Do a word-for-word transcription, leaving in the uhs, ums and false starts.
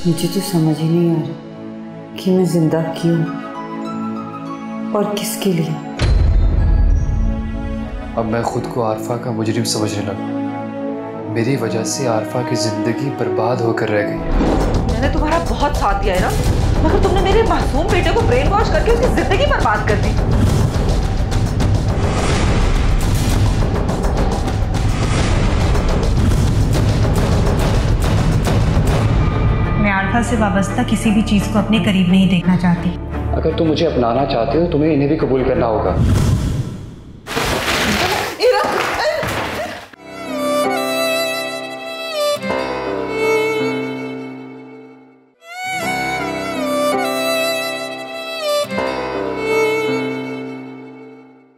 मुझे तो समझ ही नहीं आ रहा कि मैं जिंदा क्यों और किसके लिए। अब मैं खुद को आरफा का मुजरिम समझने लगा। मेरी वजह से आरफा की जिंदगी बर्बाद होकर रह गई। मैंने तुम्हारा बहुत साथ दिया है ना, मगर तुमने मेरे मासूम बेटे को ब्रेन वॉश करके उसकी जिंदगी बर्बाद कर दी। मैं आरफा से वाबस्ता किसी भी चीज को अपने करीब नहीं देखना चाहती। अगर तुम मुझे अपनाना चाहते हो तुम्हें इन्हें भी कबूल करना होगा।